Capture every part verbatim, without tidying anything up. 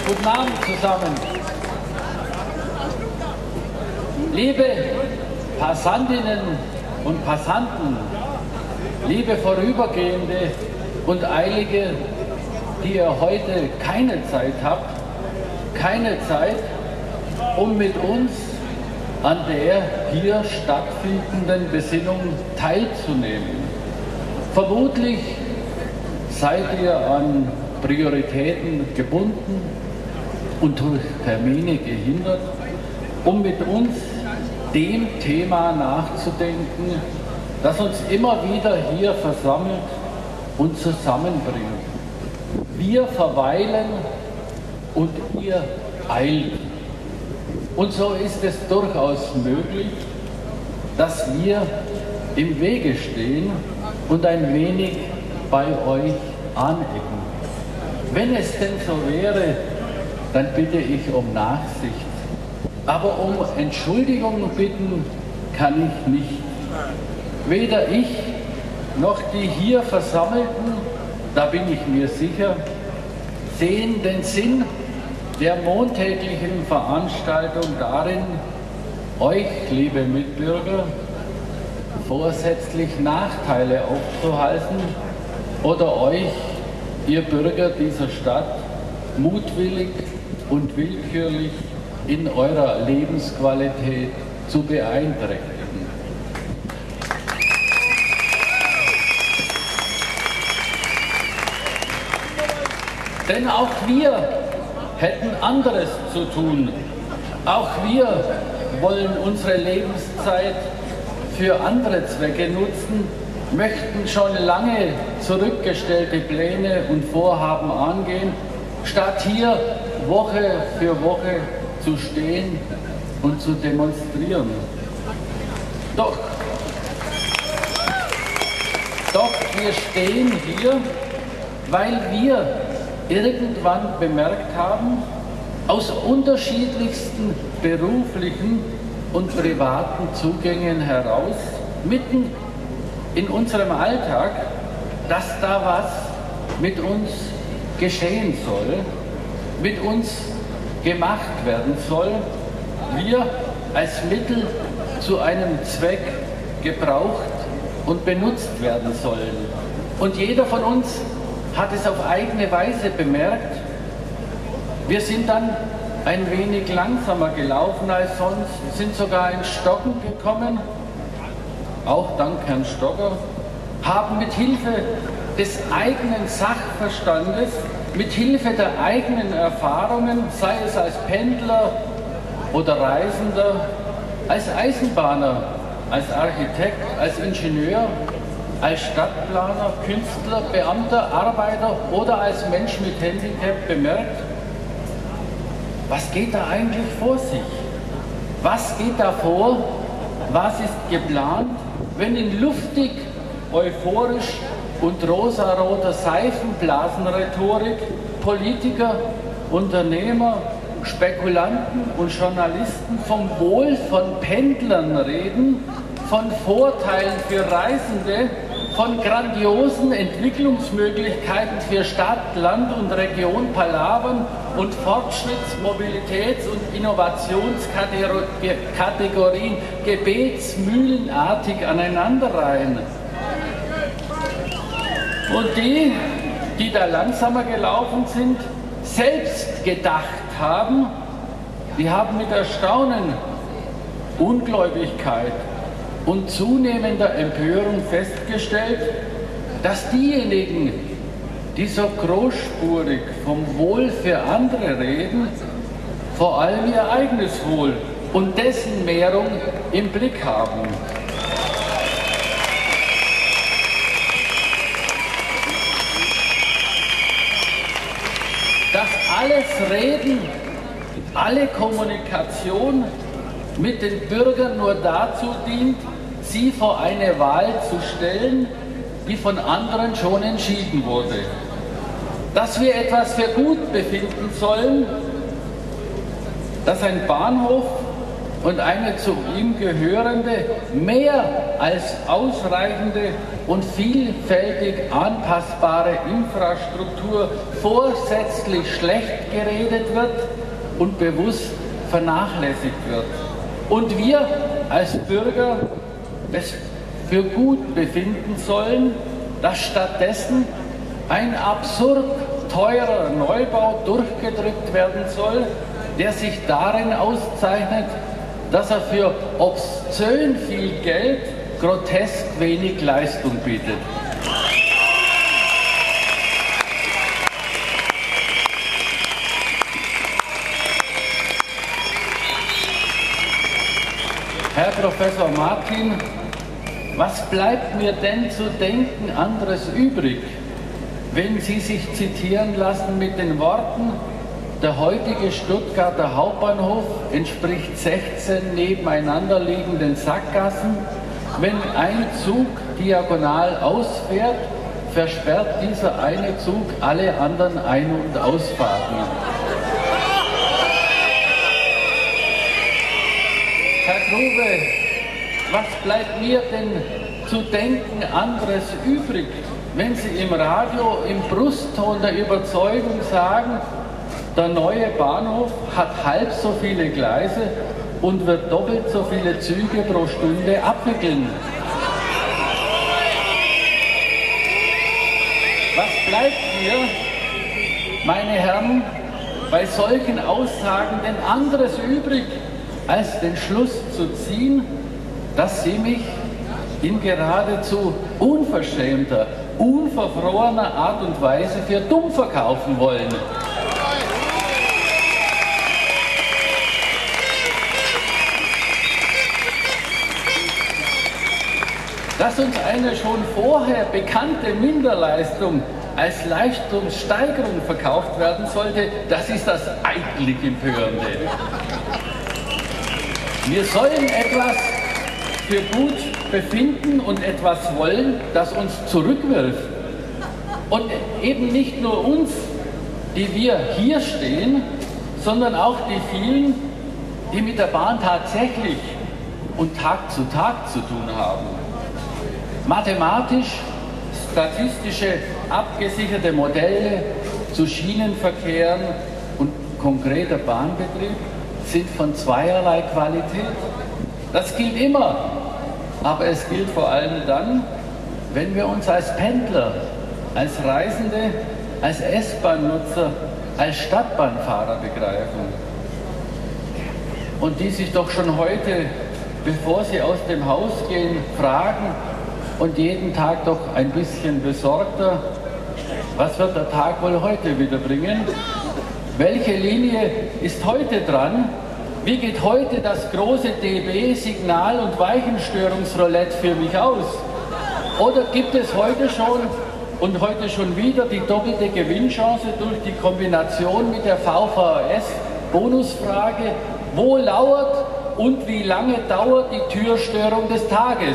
Guten Abend zusammen. Liebe Passantinnen und Passanten, liebe Vorübergehende und Eilige, die ihr heute keine Zeit habt, keine Zeit, um mit uns an der hier stattfindenden Besinnung teilzunehmen. Vermutlich seid ihr an Prioritäten gebunden und durch Termine gehindert, um mit uns dem Thema nachzudenken, das uns immer wieder hier versammelt und zusammenbringt. Wir verweilen und ihr eilt. Und so ist es durchaus möglich, dass wir im Wege stehen und ein wenig bei euch anecken. Wenn es denn so wäre, dann bitte ich um Nachsicht. Aber um Entschuldigung bitten kann ich nicht. Weder ich noch die hier Versammelten, da bin ich mir sicher, sehen den Sinn der montäglichen Veranstaltung darin, euch, liebe Mitbürger, vorsätzlich Nachteile aufzuhalten oder euch, ihr Bürger dieser Stadt, mutwillig und willkürlich in eurer Lebensqualität zu beeinträchtigen. Denn auch wir hätten anderes zu tun. Auch wir wollen unsere Lebenszeit für andere Zwecke nutzen, möchten schon lange zurückgestellte Pläne und Vorhaben angehen, statt hier Woche für Woche zu stehen und zu demonstrieren. Doch, doch wir stehen hier, weil wir irgendwann bemerkt haben, aus unterschiedlichsten beruflichen und privaten Zugängen heraus, mitten in unserem Alltag, dass da was mit uns geschehen soll, mit uns gemacht werden soll, wir als Mittel zu einem Zweck gebraucht und benutzt werden sollen. Und jeder von uns hat es auf eigene Weise bemerkt. Wir sind dann ein wenig langsamer gelaufen als sonst, sind sogar in Stocken gekommen, auch dank Herrn Stocker, haben mit Hilfe des eigenen Sachverstandes, mit Hilfe der eigenen Erfahrungen, sei es als Pendler oder Reisender, als Eisenbahner, als Architekt, als Ingenieur, als Stadtplaner, Künstler, Beamter, Arbeiter oder als Mensch mit Handicap bemerkt, was geht da eigentlich vor sich? Was geht da vor? Was ist geplant, wenn in luftig, euphorisch und rosaroter Seifenblasenrhetorik Politiker, Unternehmer, Spekulanten und Journalisten vom Wohl von Pendlern reden, von Vorteilen für Reisende, von grandiosen Entwicklungsmöglichkeiten für Stadt, Land und Region palavern und Fortschritts-, Mobilitäts- und Innovationskategorien gebetsmühlenartig aneinanderreihen. Und die, die da langsamer gelaufen sind, selbst gedacht haben, die haben mit Erstaunen, Ungläubigkeit und zunehmender Empörung festgestellt, dass diejenigen, die so großspurig vom Wohl für andere reden, vor allem ihr eigenes Wohl und dessen Mehrung im Blick haben. Dass alles Reden, alle Kommunikation mit den Bürgern nur dazu dient, sie vor eine Wahl zu stellen, die von anderen schon entschieden wurde. Dass wir etwas für gut befinden sollen, dass ein Bahnhof und eine zu ihm gehörende, mehr als ausreichende und vielfältig anpassbare Infrastruktur vorsätzlich schlecht geredet wird und bewusst vernachlässigt wird. Und wir als Bürger es für gut befinden sollen, dass stattdessen ein absurd teurer Neubau durchgedrückt werden soll, der sich darin auszeichnet, dass er für obszön viel Geld grotesk wenig Leistung bietet. Herr Professor Martin, was bleibt mir denn zu denken anderes übrig, wenn Sie sich zitieren lassen mit den Worten: Der heutige Stuttgarter Hauptbahnhof entspricht sechzehn nebeneinander liegenden Sackgassen. Wenn ein Zug diagonal ausfährt, versperrt dieser eine Zug alle anderen Ein- und Ausfahrten. Herr Grube, was bleibt mir denn zu denken anderes übrig, wenn Sie im Radio im Brustton der Überzeugung sagen, der neue Bahnhof hat halb so viele Gleise und wird doppelt so viele Züge pro Stunde abwickeln. Was bleibt mir, meine Herren, bei solchen Aussagen denn anderes übrig, als den Schluss zu ziehen, dass Sie mich in geradezu unverschämter, unverfrorener Art und Weise für dumm verkaufen wollen? Dass uns eine schon vorher bekannte Minderleistung als Leistungssteigerung verkauft werden sollte, das ist das eigentlich Empörende. Wir sollen etwas für gut befinden und etwas wollen, das uns zurückwirft. Und eben nicht nur uns, die wir hier stehen, sondern auch die vielen, die mit der Bahn tatsächlich und Tag zu Tag zu tun haben. Mathematisch, statistische, abgesicherte Modelle zu Schienenverkehren und konkreter Bahnbetrieb sind von zweierlei Qualität. Das gilt immer, aber es gilt vor allem dann, wenn wir uns als Pendler, als Reisende, als S-Bahn-Nutzer, als Stadtbahnfahrer begreifen. Und die sich doch schon heute, bevor sie aus dem Haus gehen, fragen und jeden Tag doch ein bisschen besorgter: Was wird der Tag wohl heute wieder bringen? Welche Linie ist heute dran? Wie geht heute das große D B-Signal- und Weichenstörungsroulette für mich aus? Oder gibt es heute schon und heute schon wieder die doppelte Gewinnchance durch die Kombination mit der V V S-Bonusfrage: Wo lauert und wie lange dauert die Türstörung des Tages?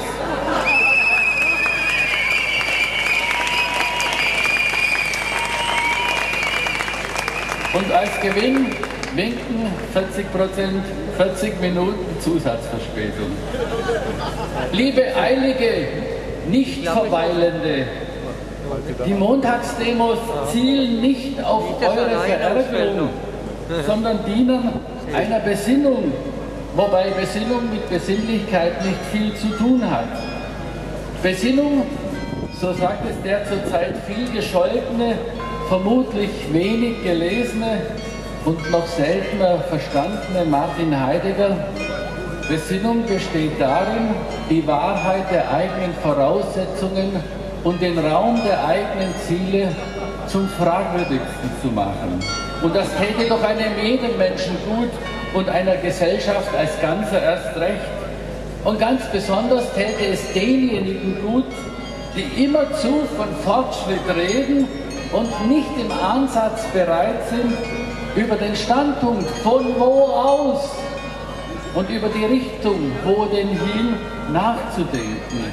Und als Gewinn winken vierzig Prozent, vierzig Minuten Zusatzverspätung. Liebe eilige, nicht verweilende, die Montagsdemos zielen nicht auf eure Verärgerung, sondern dienen einer Besinnung, wobei Besinnung mit Besinnlichkeit nicht viel zu tun hat. Besinnung, so sagt es der zurzeit viel gescholtene, vermutlich wenig gelesene und noch seltener verstandene Martin Heidegger: Besinnung besteht darin, die Wahrheit der eigenen Voraussetzungen und den Raum der eigenen Ziele zum Fragwürdigsten zu machen. Und das täte doch einem jeden Menschen gut und einer Gesellschaft als Ganzer erst recht. Und ganz besonders täte es denjenigen gut, die immerzu von Fortschritt reden und nicht im Ansatz bereit sind, über den Standpunkt von wo aus und über die Richtung wo denn hin nachzudenken.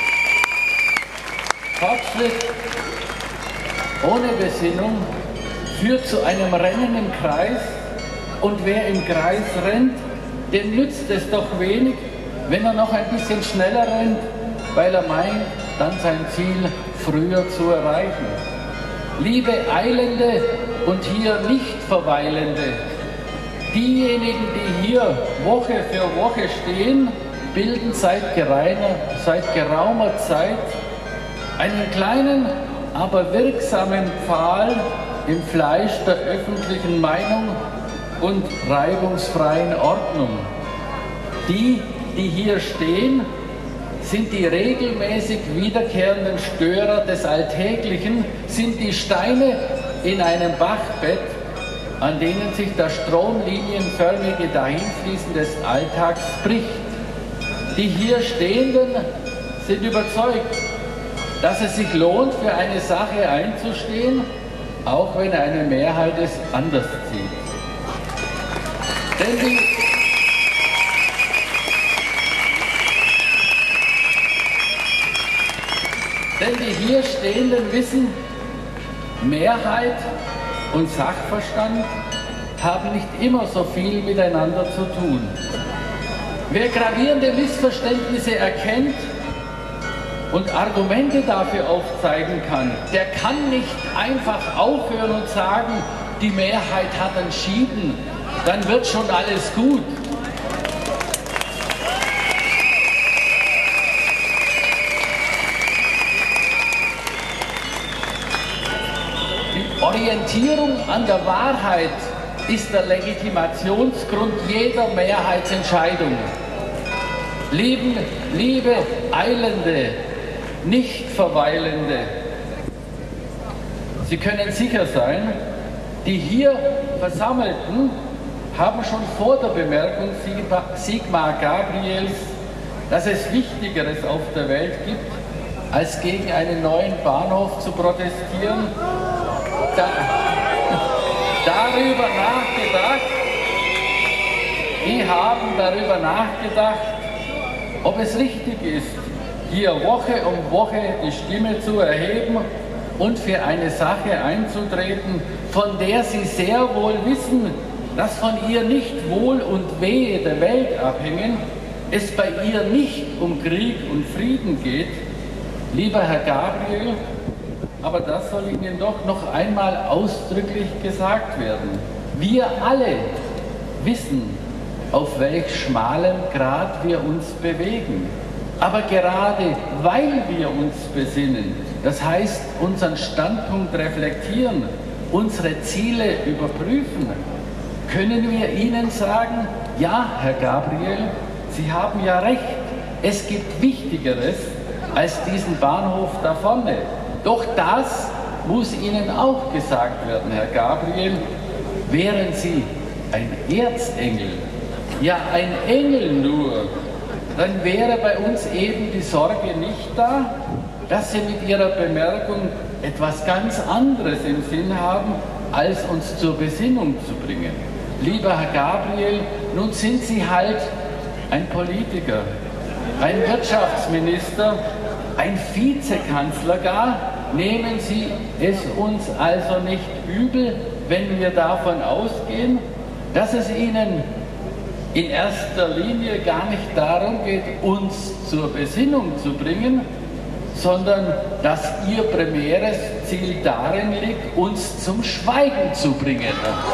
Fortschritt ohne Besinnung führt zu einem Rennen im Kreis, und wer im Kreis rennt, dem nützt es doch wenig, wenn er noch ein bisschen schneller rennt, weil er meint, dann sein Ziel früher zu erreichen. Liebe Eilende und hier nicht Verweilende, diejenigen, die hier Woche für Woche stehen, bilden seit geraumer, seit geraumer Zeit einen kleinen, aber wirksamen Pfahl im Fleisch der öffentlichen Meinung und reibungsfreien Ordnung. Die, die hier stehen, sind die regelmäßig wiederkehrenden Störer des Alltäglichen, sind die Steine in einem Bachbett, an denen sich das stromlinienförmige Dahinfließen des Alltags bricht. Die hier Stehenden sind überzeugt, dass es sich lohnt, für eine Sache einzustehen, auch wenn eine Mehrheit es anders sieht. Denn die, denn die hier Stehenden wissen, Mehrheit und Sachverstand haben nicht immer so viel miteinander zu tun. Wer gravierende Missverständnisse erkennt und Argumente dafür aufzeigen kann, der kann nicht einfach aufhören und sagen, die Mehrheit hat entschieden, dann wird schon alles gut. Die Orientierung an der Wahrheit ist der Legitimationsgrund jeder Mehrheitsentscheidung. Lieben, liebe Eilende, nicht Verweilende, Sie können sicher sein, die hier Versammelten haben schon vor der Bemerkung Sigmar Gabriels, dass es Wichtigeres auf der Welt gibt, als gegen einen neuen Bahnhof zu protestieren, da, darüber nachgedacht, die haben darüber nachgedacht, ob es richtig ist, hier Woche um Woche die Stimme zu erheben und für eine Sache einzutreten, von der sie sehr wohl wissen, dass von ihr nicht Wohl und Wehe der Welt abhängen, es bei ihr nicht um Krieg und Frieden geht. Lieber Herr Gabriel, aber das soll Ihnen doch noch einmal ausdrücklich gesagt werden. Wir alle wissen, auf welch schmalem Grat wir uns bewegen. Aber gerade weil wir uns besinnen, das heißt unseren Standpunkt reflektieren, unsere Ziele überprüfen, können wir Ihnen sagen, ja, Herr Gabriel, Sie haben ja recht, es gibt Wichtigeres als diesen Bahnhof da vorne. Doch das muss Ihnen auch gesagt werden, Herr Gabriel, wären Sie ein Erzengel, ja ein Engel nur, dann wäre bei uns eben die Sorge nicht da, dass Sie mit Ihrer Bemerkung etwas ganz anderes im Sinn haben, als uns zur Besinnung zu bringen. Lieber Herr Gabriel, nun sind Sie halt ein Politiker, ein Wirtschaftsminister, ein Vizekanzler gar. Nehmen Sie es uns also nicht übel, wenn wir davon ausgehen, dass es Ihnen in erster Linie gar nicht darum geht, uns zur Besinnung zu bringen, sondern dass Ihr primäres Ziel darin liegt, uns zum Schweigen zu bringen.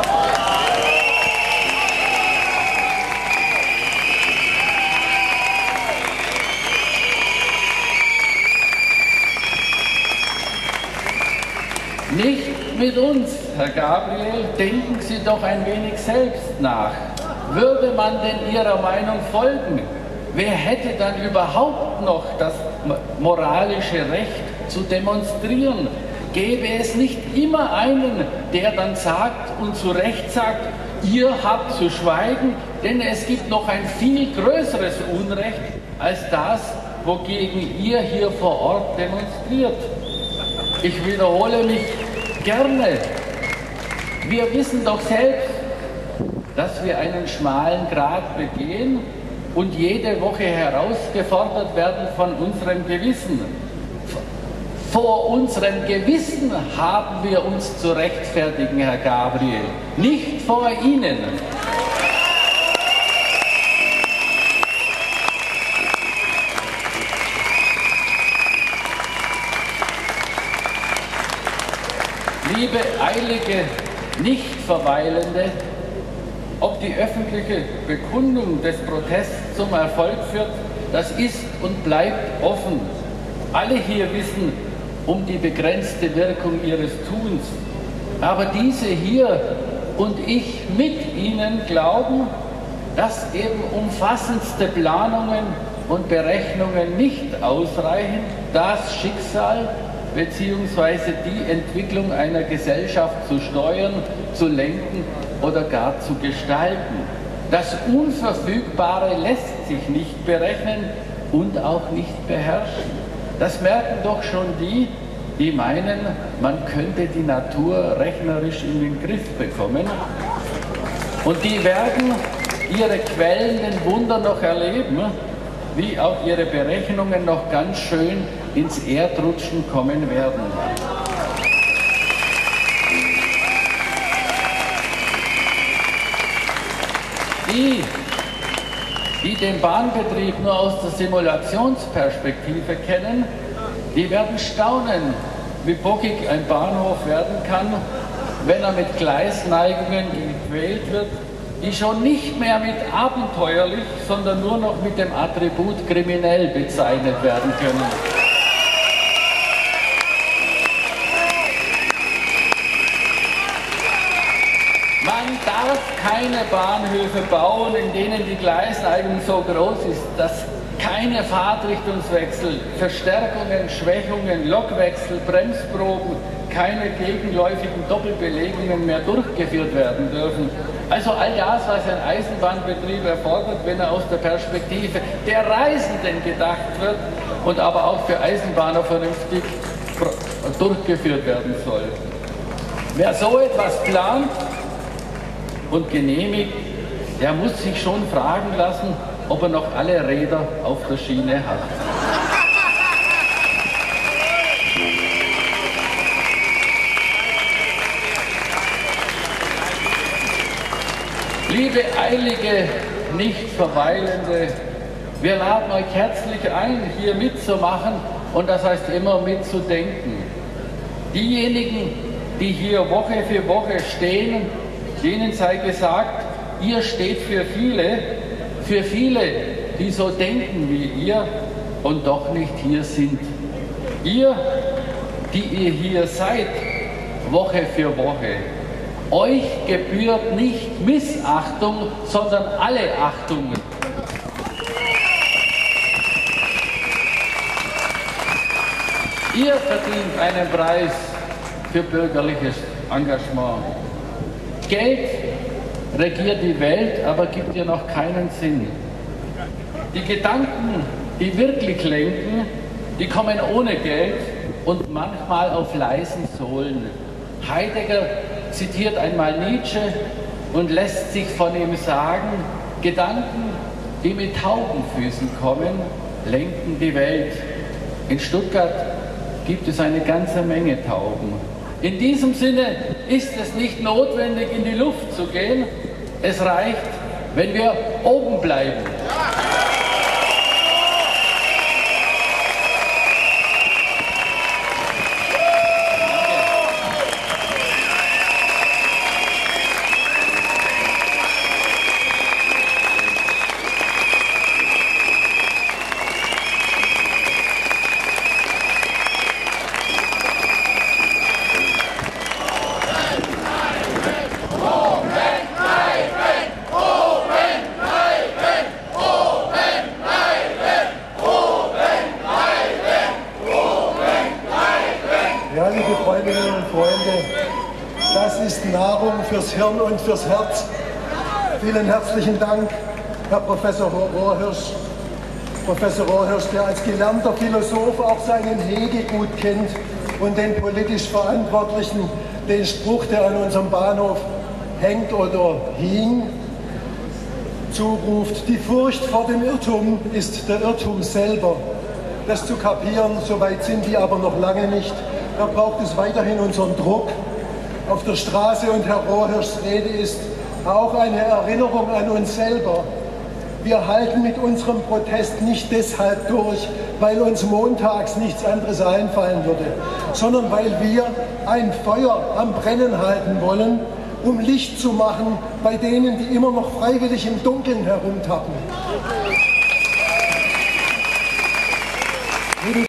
Nicht mit uns, Herr Gabriel, denken Sie doch ein wenig selbst nach. Würde man denn Ihrer Meinung folgen? Wer hätte dann überhaupt noch das moralische Recht zu demonstrieren? Gäbe es nicht immer einen, der dann sagt und zu Recht sagt, ihr habt zu schweigen, denn es gibt noch ein viel größeres Unrecht als das, wogegen ihr hier vor Ort demonstriert. Ich wiederhole mich gerne. Wir wissen doch selbst, dass wir einen schmalen Grat begehen und jede Woche herausgefordert werden von unserem Gewissen, Vor unserem Gewissen haben wir uns zu rechtfertigen, Herr Gabriel, nicht vor Ihnen. Liebe eilige, nicht verweilende, ob die öffentliche Bekundung des Protests zum Erfolg führt, das ist und bleibt offen. Alle hier wissen um die begrenzte Wirkung ihres Tuns. Aber diese hier und ich mit ihnen glauben, dass eben umfassendste Planungen und Berechnungen nicht ausreichen, das Schicksal bzw. die Entwicklung einer Gesellschaft zu steuern, zu lenken oder gar zu gestalten. Das Unverfügbare lässt sich nicht berechnen und auch nicht beherrschen. Das merken doch schon die, die meinen, man könnte die Natur rechnerisch in den Griff bekommen. Und die werden ihre quälenden Wunder noch erleben, wie auch ihre Berechnungen noch ganz schön ins Erdrutschen kommen werden. Die, die den Bahnbetrieb nur aus der Simulationsperspektive kennen, die werden staunen, wie bockig ein Bahnhof werden kann, wenn er mit Gleisneigungen gequält wird, die schon nicht mehr mit abenteuerlich, sondern nur noch mit dem Attribut kriminell bezeichnet werden können. Man darf keine Bahnhöfe bauen, in denen die Gleisneigung so groß ist, dass keine Fahrtrichtungswechsel, Verstärkungen, Schwächungen, Lokwechsel, Bremsproben, keine gegenläufigen Doppelbelegungen mehr durchgeführt werden dürfen. Also all das, was ein Eisenbahnbetrieb erfordert, wenn er aus der Perspektive der Reisenden gedacht wird und aber auch für Eisenbahner vernünftig durchgeführt werden soll. Wer so etwas plant und genehmigt, der muss sich schon fragen lassen, ob er noch alle Räder auf der Schiene hat. Liebe eilige, nicht verweilende, wir laden euch herzlich ein, hier mitzumachen und das heißt immer mitzudenken. Diejenigen, die hier Woche für Woche stehen, denen sei gesagt, ihr steht für viele, für viele, die so denken wie ihr und doch nicht hier sind. Ihr, die ihr hier seid, Woche für Woche, euch gebührt nicht Missachtung, sondern alle Achtung. Ihr verdient einen Preis für bürgerliches Engagement. Geld regiert die Welt, aber gibt ihr noch keinen Sinn. Die Gedanken, die wirklich lenken, die kommen ohne Geld und manchmal auf leisen Sohlen. Heidegger zitiert einmal Nietzsche und lässt sich von ihm sagen, Gedanken, die mit Taubenfüßen kommen, lenken die Welt. In Stuttgart gibt es eine ganze Menge Tauben. In diesem Sinne ist es nicht notwendig, in die Luft zu gehen. Es reicht, wenn wir oben bleiben. Fürs Hirn und fürs Herz. Vielen herzlichen Dank, Herr Professor Rohrhirsch. Professor Rohrhirsch, der als gelernter Philosoph auch seinen Hegel gut kennt und den politisch Verantwortlichen den Spruch, der an unserem Bahnhof hängt oder hing, zuruft: Die Furcht vor dem Irrtum ist der Irrtum selber. das zu kapieren. Soweit sind die aber noch lange nicht. Da braucht es weiterhin unseren Druck auf der Straße, und Herr Rohrhirschs Rede ist auch eine Erinnerung an uns selber. Wir halten mit unserem Protest nicht deshalb durch, weil uns montags nichts anderes einfallen würde, sondern weil wir ein Feuer am Brennen halten wollen, um Licht zu machen bei denen, die immer noch freiwillig im Dunkeln herumtappen.